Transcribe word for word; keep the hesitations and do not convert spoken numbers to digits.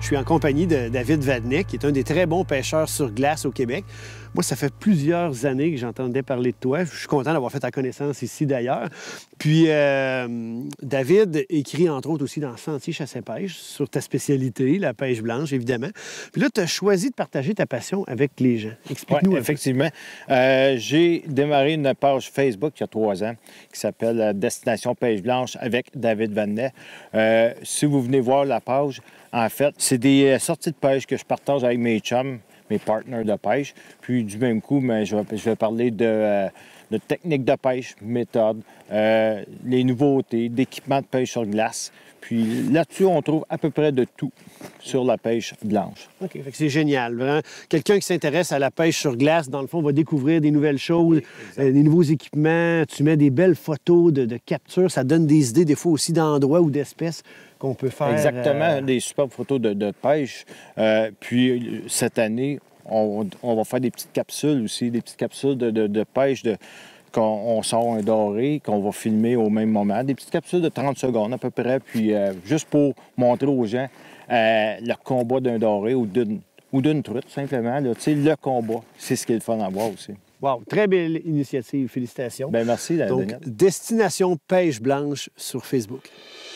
suis en compagnie de David Vadnet, qui est un des très bons pêcheurs sur glace au Québec. Moi, ça fait plusieurs années que j'entendais parler de toi. Je suis content d'avoir fait ta connaissance ici, d'ailleurs. Puis, euh, David écrit, entre autres, aussi dans Sentier chasse et pêche, sur ta spécialité, la pêche blanche, évidemment. Puis là, tu as choisi de partager ta passion avec les gens. Explique-nous. Oui, effectivement. Euh, j'ai démarré une page Facebook il y a trois ans qui s'appelle Destination Pêche Blanche avec David Vadnet. Euh, si vous venez voir la page, en fait, c'est des sorties de pêche que je partage avec mes chums, mes partenaires de pêche. Puis du même coup, mais je, vais, je vais parler de, euh, de techniques de pêche, méthodes, euh, les nouveautés, d'équipements de pêche sur glace. Puis là-dessus, on trouve à peu près de tout sur la pêche blanche. OK, fait que c'est génial. Vraiment. Quelqu'un qui s'intéresse à la pêche sur glace, dans le fond, va découvrir des nouvelles choses, euh, des nouveaux équipements. Tu mets des belles photos de, de capture. Ça donne des idées, des fois aussi, d'endroits ou d'espèces qu'on peut faire. Exactement, euh... des superbes photos de, de pêche. Euh, puis cette année, on, on va faire des petites capsules aussi, des petites capsules de, de, de pêche de... qu'on sort un doré, qu'on va filmer au même moment. Des petites capsules de trente secondes à peu près, puis euh, juste pour montrer aux gens euh, le combat d'un doré ou d'une, ou d'une truite, simplement. Là. Le combat, c'est ce qui est le fun à voir aussi. Wow, très belle initiative. Félicitations. Bien, merci, Donc, Daniel. Destination Pêche Blanche sur Facebook.